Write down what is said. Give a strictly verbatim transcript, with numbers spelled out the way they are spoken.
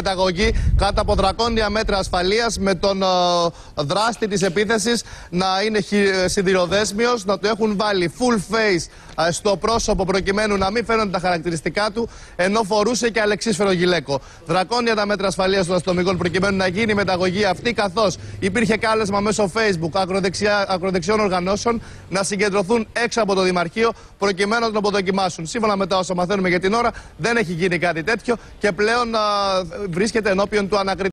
μεταγωγή κάτω από δρακόνια μέτρα ασφαλείας, με τον ε, δράστη της επίθεσης να είναι σιδηροδέσμιος, να του έχουν βάλει full face ε, στο πρόσωπο προκειμένου να μην φαίνονται τα χαρακτηριστικά του, ενώ φορούσε και αλεξίσφαιρο γυλαίκο. Δρακόνια τα μέτρα ασφαλείας των αστυνομικών προκειμένου να γίνει η μεταγωγή αυτή, καθώς υπήρχε κάλεσμα μέσω Facebook ακροδεξιά, ακροδεξιών οργανώσεων να συγκεντρωθούν έξω από το Δημαρχείο προκειμένου να τον αποδοκιμάσουν. Σύμφωνα με τα όσα μαθαίνουμε για την ώρα, δεν έχει γίνει κάτι τέτοιο και πλέον α, βρίσκεται ενώπιον του ανακριτή.